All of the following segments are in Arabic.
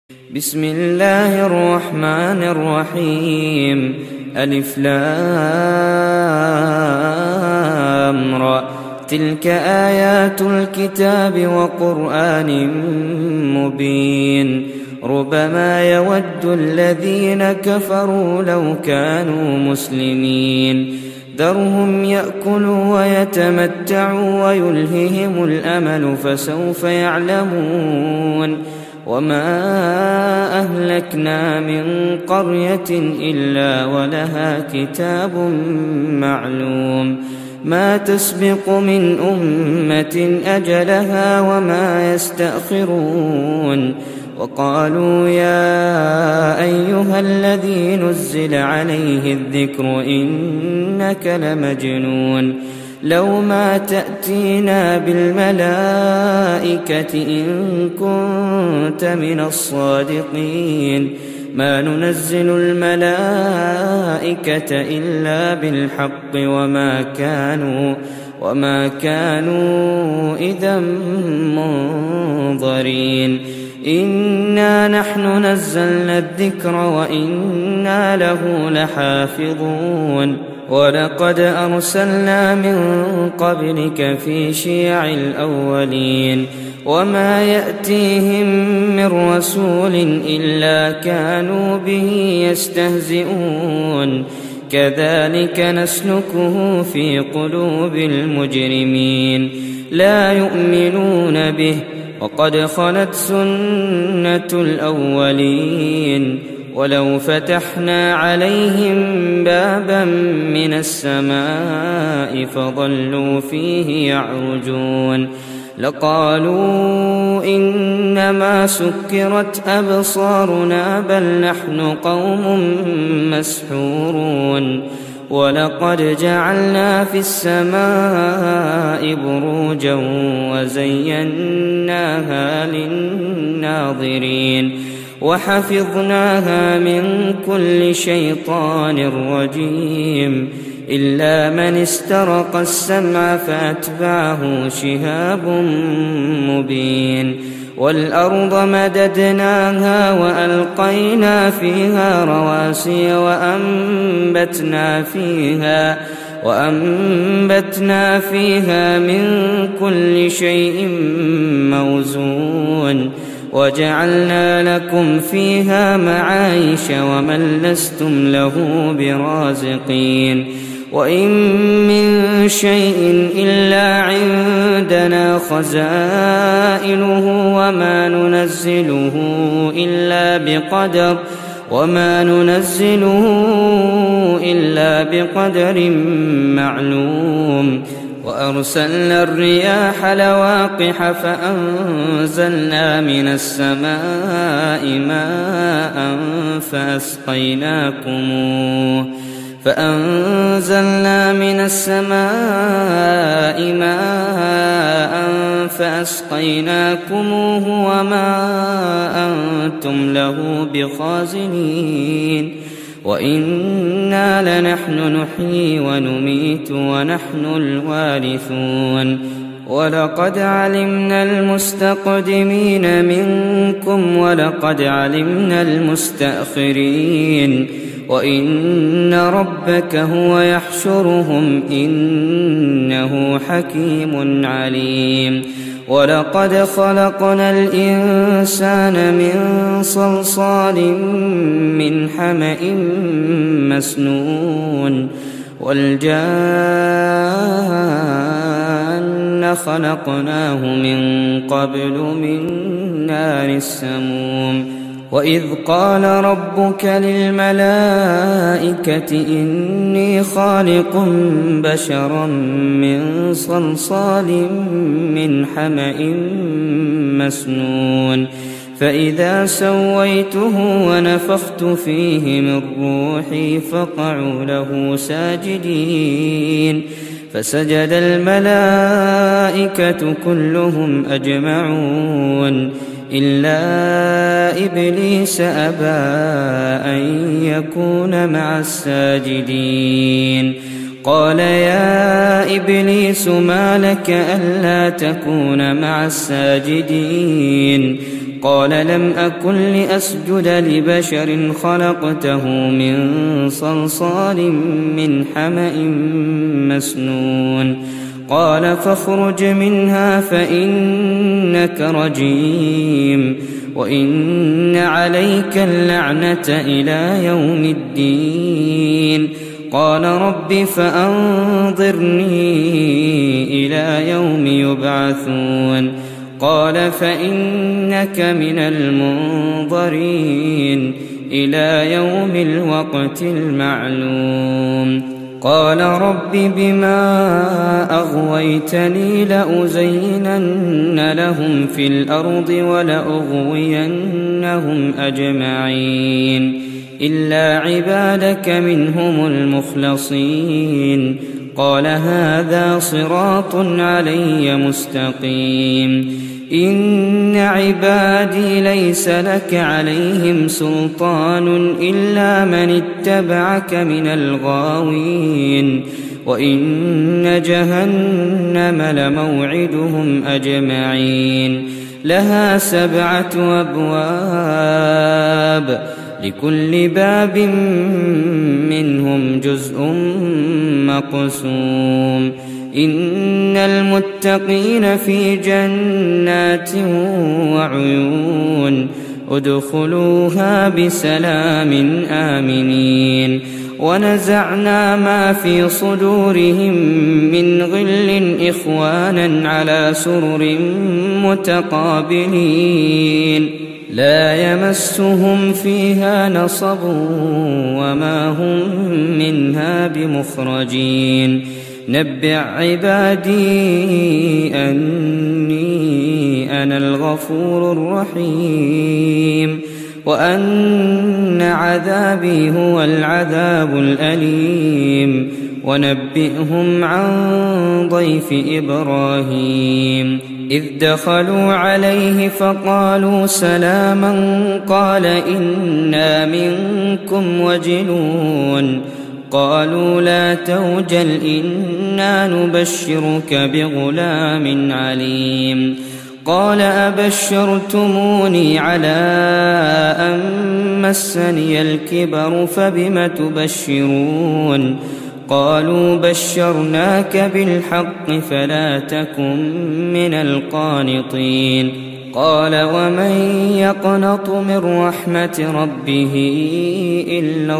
بسم الله الرحمن الرحيم. ألف لام را. تلك آيات الكتاب وقرآن مبين. ربما يود الذين كفروا لو كانوا مسلمين. ذرهم يأكلوا ويتمتعوا ويلههم الأمل فسوف يعلمون. وما أهلكنا من قرية إلا ولها كتاب معلوم. ما تسبق من أمة أجلها وما يستأخرون. وقالوا يا أيها الذي نزل عليه الذكر إنك لمجنون. لو ما تأتينا بالملائكة إن كنت من الصادقين. ما ننزل الملائكة إلا بالحق وما كانوا إذا منظرين. إنا نحن نزلنا الذكر وإنا له لحافظون. ولقد أرسلنا من قبلك في شيع الأولين. وما يأتيهم من رسول إلا كانوا به يستهزئون. كذلك نسلكه في قلوب المجرمين. لا يؤمنون به وقد خلت سنة الأولين. ولو فتحنا عليهم بابا من السماء فظلوا فيه يعرجون لقالوا إنما سكرت أبصارنا بل نحن قوم مسحورون. ولقد جعلنا في السماء بروجا وزيناها للناظرين وحفظناها من كل شيطان رجيم إلا من استرق السمع فأتبعه شهاب مبين. والأرض مددناها وألقينا فيها رواسي وأنبتنا فيها من كل شيء موزون. وجعلنا لكم فيها معايش ومن لستم له برازقين. وإن من شيء إلا عندنا خزائنه وما ننزله إلا بقدر معلوم. وأرسلنا الرياح لواقح فأنزلنا من السماء ماء فأسقيناكموه وما أنتم له بخازنين. وإنا لنحن نحيي ونميت ونحن الوارثون. ولقد علمنا المستقدمين منكم ولقد علمنا المستأخرين. وإن ربك هو يحشرهم إنه حكيم عليم. ولقد خلقنا الإنسان من صلصال من حمأ مسنون. والجان خلقناه من قبل من نار السموم. وإذ قال ربك للملائكة إني خالق بشرا من صلصال من حمأ مسنون. فإذا سويته ونفخت فيه من روحي فقعوا له ساجدين. فسجد الملائكة كلهم أجمعون إلا إبليس أبى أن يكون مع الساجدين. قال يا إبليس ما لك ألا تكون مع الساجدين قال لم أكن لأسجد لبشر خلقته من صلصال من حمأ مسنون قال فاخرج منها فإنك رجيم وإن عليك اللعنة إلى يوم الدين قال رب فأنظرني إلى يوم يبعثون قال فإنك من المنظرين إلى يوم الوقت المعلوم قال رب بما أغويتني لأزينن لهم في الأرض ولأغوينهم أجمعين إلا عبادك منهم المخلصين قال هذا صراط علي مستقيم إن عبادي ليس لك عليهم سلطان إلا من اتبعك من الغاوين وإن جهنم لموعدهم أجمعين لها 7 أبواب لكل باب منهم جزء مقسوم إن المتقين في جنات وعيون ادخلوها بسلام آمنين ونزعنا ما في صدورهم من غل إخوانا على سرر متقابلين لا يمسهم فيها نصب وما هم منها بمخرجين نبئ عبادي أني أنا الغفور الرحيم وأن عذابي هو العذاب الأليم ونبئهم عن ضيف إبراهيم إذ دخلوا عليه فقالوا سلاما قال إنا منكم وجلون قالوا لا توجل إنا نبشرك بغلام عليم قال أبشرتموني على أن مسني الكبر فبم تبشرون قالوا بشرناك بالحق فلا تكن من القانطين قال ومن يقنط من رحمة ربه إلا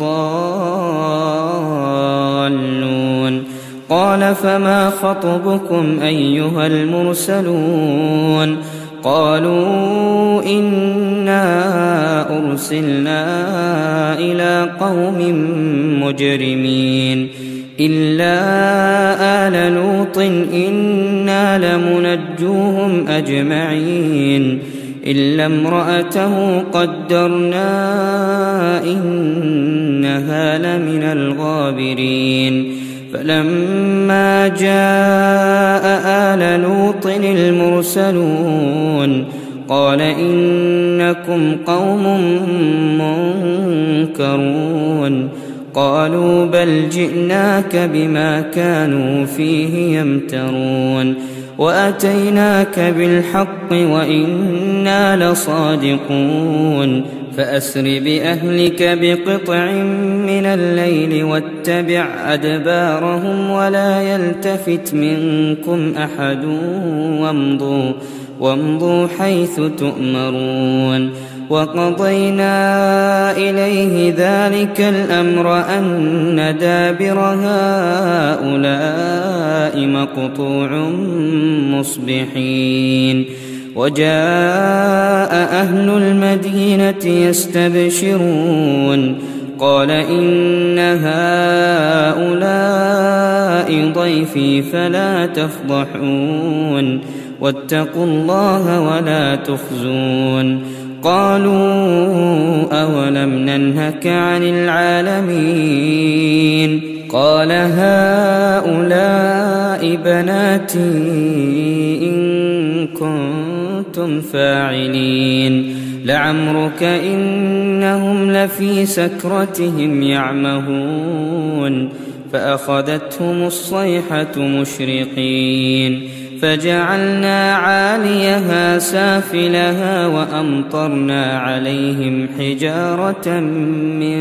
الضالون قال فما خطبكم أيها المرسلون قالوا إنا أرسلنا إلى قوم مجرمين إلا آل لوط إنا لمنجوهم أجمعين إلا امرأته قدرنا إنها لمن الغابرين فلما جاء آل لوط المرسلون قال إنكم قوم منكرون قالوا بل جئناك بما كانوا فيه يمترون وأتيناك بالحق وإنا لصادقون فأسر بأهلك بقطع من الليل واتبع أدبارهم ولا يلتفت منكم أحد وامضوا حيث تؤمرون وقضينا إليه ذلك الأمر أن دابر هؤلاء مقطوع مصبحين وجاء أهل المدينة يستبشرون قال إن هؤلاء ضيفي فلا تفضحون واتقوا الله ولا تخزون قالوا أولم ننهك عن العالمين قال هؤلاء بناتي إن كنتم فاعلين لعمرك إنهم لفي سكرتهم يعمهون فأخذتهم الصيحة مشرقين فجعلنا عاليها سافلها وأمطرنا عليهم حجارة من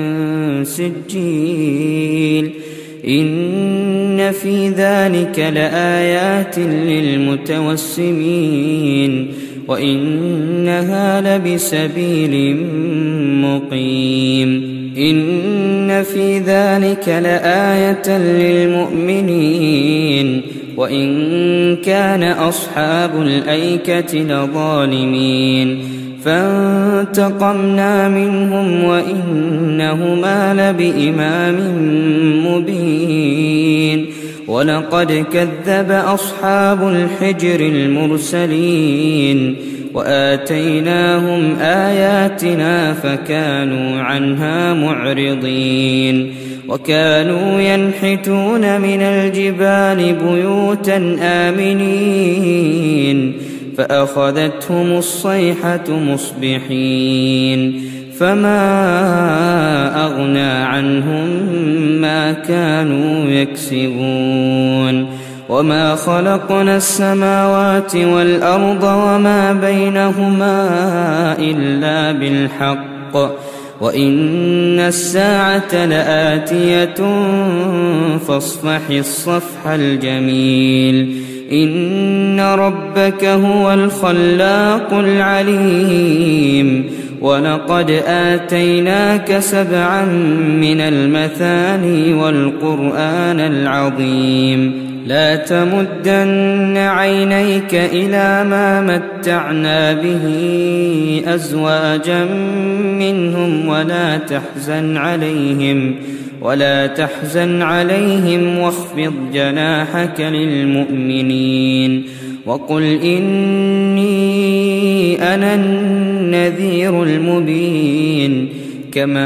سجيل إن في ذلك لآيات للمتوسمين وإنها لبسبيل مقيم إن في ذلك لآية للمؤمنين وإن كان أصحاب الأيكة لظالمين فانتقمنا منهم وإنهما لبإمام مبين ولقد كذب أصحاب الحجر المرسلين وآتيناهم آياتنا فكانوا عنها معرضين وكانوا ينحتون من الجبال بيوتا آمنين فأخذتهم الصيحة مصبحين فما أغنى عنهم ما كانوا يكسبون وما خلقنا السماوات والأرض وما بينهما إلا بالحق وإن الساعة لآتية فاصفح الصفح الجميل إن ربك هو الخلاق العليم ولقد آتيناك 7 من المثاني والقرآن العظيم لا تمدن عينيك إلى ما متعنا به أزواجا منهم ولا تحزن عليهم واخفض جناحك للمؤمنين وقل إني أنا النذير المبين كما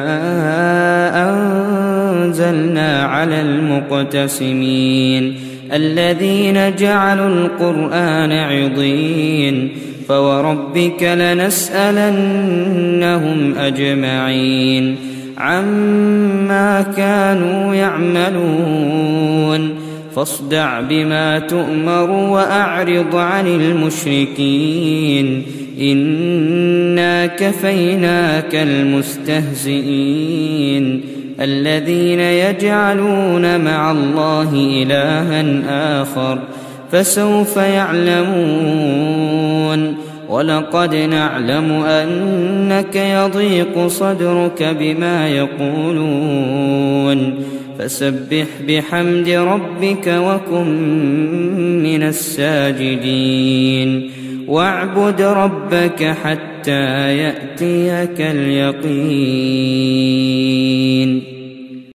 أنزلنا على المقتسمين الذين جعلوا القرآن عضين فوربك لنسألنهم أجمعين عما كانوا يعملون فاصدع بما تؤمر وأعرض عن المشركين إنا كفيناك المستهزئين الذين يجعلون مع الله إلها آخر فسوف يعلمون ولقد نعلم أنك يضيق صدرك بما يقولون فسبح بحمد ربك وكن من الساجدين واعبد ربك حتى يأتيك اليقين.